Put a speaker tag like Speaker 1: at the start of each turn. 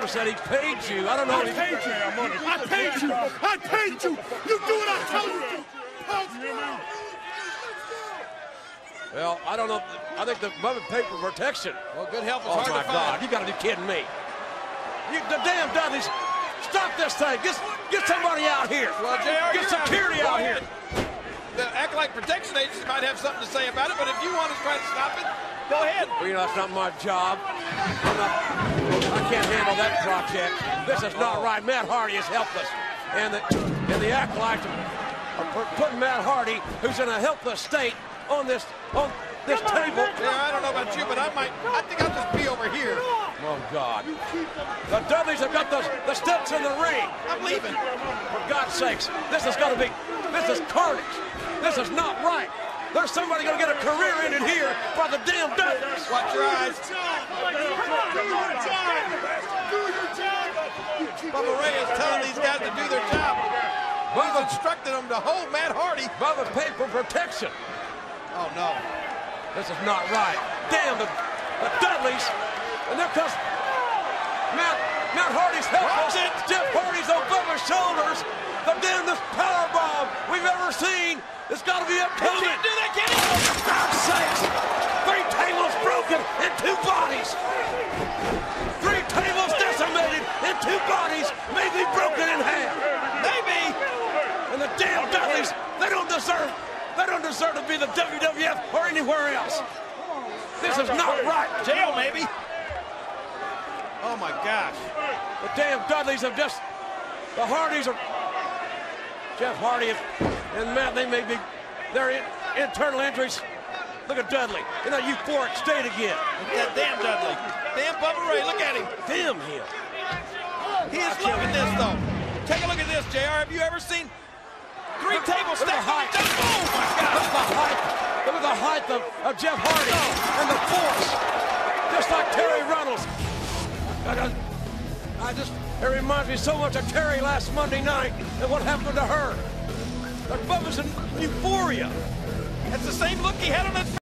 Speaker 1: Bubba said he paid you. I don't know.
Speaker 2: I paid you. I paid you. I paid you. You do what I tell you to.
Speaker 1: Well, I don't know. I think the Bubba paid for protection.
Speaker 3: Well, good help is
Speaker 1: Oh,
Speaker 3: hard
Speaker 1: my
Speaker 3: to find.
Speaker 1: God. You got to be kidding me. The damn Dudleys. Stop this thing. Get somebody out here.
Speaker 3: Well, JR,
Speaker 1: get security out here.
Speaker 3: The Acolyte Protection Agency might have something to say about it, but if you want to try to stop it, go ahead.
Speaker 1: Well, you know, that's not my job. I can't handle that project. This is not right. Matt Hardy is helpless. And the Acolytes are putting Matt Hardy, who's in a helpless state, on this table.
Speaker 3: Yeah, I don't know about you, but I think I'll just be over here.
Speaker 1: Oh, God. The Dudleys have got the steps in the ring.
Speaker 3: I'm leaving.
Speaker 1: For God's sakes, this is carnage. This is not right. There's somebody going to get a career ended here by the damn Dudleys.
Speaker 3: Watch your eyes. Bubba Ray is telling these guys to do their job. He's instructed them to hold Matt Hardy.
Speaker 1: Bubba paid for protection.
Speaker 3: Oh, no.
Speaker 1: This is not right. Damn, the Dudleys. And there comes Matt Hardy's helpless. Jeff Hardy's on Bubba's shoulders. The damnedest powerbomb we've ever seen. It's got to be upcoming.
Speaker 3: He can't do that, can he?
Speaker 1: For God's sakes. 3 tables broken and 2 bodies. 3 tables decimated and 2 bodies may be broken in half.
Speaker 3: Maybe.
Speaker 1: And the damn Dudleys, they don't deserve to be the WWF or anywhere else. This is not right.
Speaker 3: Jail, maybe. Oh, my gosh.
Speaker 1: The damn Dudleys have just, the Hardys are, Jeff Hardy and Matt, they may be, their internal injuries. Look at Dudley in a euphoric state again.
Speaker 3: That damn Dudley. Damn Bubba Ray, look at him.
Speaker 1: Damn him.
Speaker 3: He is loving this, though. Take a look at this, JR. Have you ever seen 3 tables stacked on each other? Oh, my God.
Speaker 1: Look at the height of Jeff Hardy and the force. Just like Terry Runnels. It reminds me so much of Terry last Monday night and what happened to her. Like Bubba's in euphoria.
Speaker 3: That's the same look he had on his